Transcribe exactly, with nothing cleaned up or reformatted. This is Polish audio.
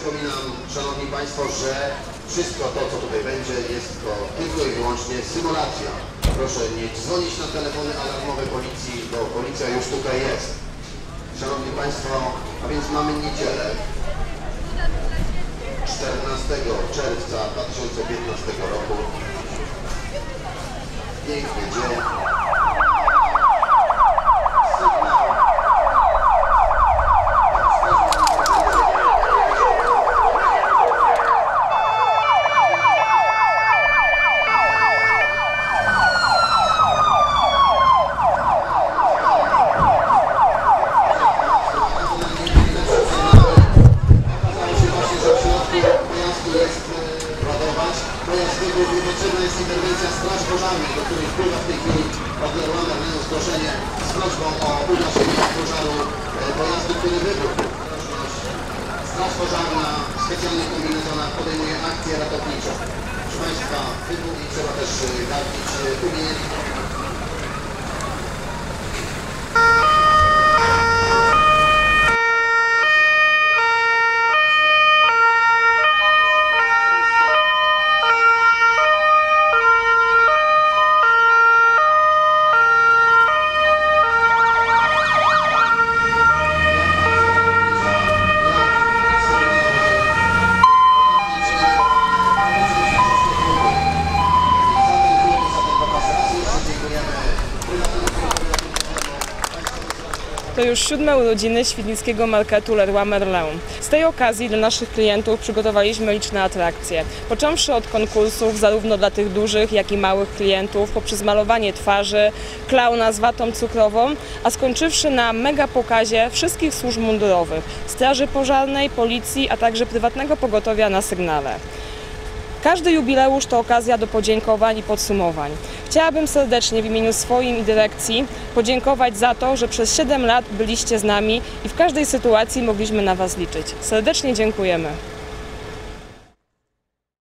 Przypominam, Szanowni Państwo, że wszystko to, co tutaj będzie, jest to tylko i wyłącznie symulacja. Proszę nie dzwonić na telefony alarmowe policji, bo policja już tutaj jest. Szanowni Państwo, a więc mamy niedzielę czternastego czerwca dwa tysiące piętnastego roku. Piękny dzień. Potrzebna jest interwencja Straży Pożarnej, do której wpływa w tej chwili Wagner Łamer na zgłoszenie z prośbą o ugaszenie pożaru pojazdu, który wybuchł. Straż Pożarna w specjalnych kombinezonach podejmuje akcję ratowniczą. Proszę Państwa, wybuch i trzeba też gardzić umiejętność. To już siódme urodziny świdnickiego marketu Leroy Merlin. Z tej okazji dla naszych klientów przygotowaliśmy liczne atrakcje. Począwszy od konkursów zarówno dla tych dużych, jak i małych klientów, poprzez malowanie twarzy, klauna z watą cukrową, a skończywszy na mega pokazie wszystkich służb mundurowych, straży pożarnej, policji, a także prywatnego pogotowia na sygnale. Każdy jubileusz to okazja do podziękowań i podsumowań. Chciałabym serdecznie w imieniu swoim i dyrekcji podziękować za to, że przez siedem lat byliście z nami i w każdej sytuacji mogliśmy na Was liczyć. Serdecznie dziękujemy.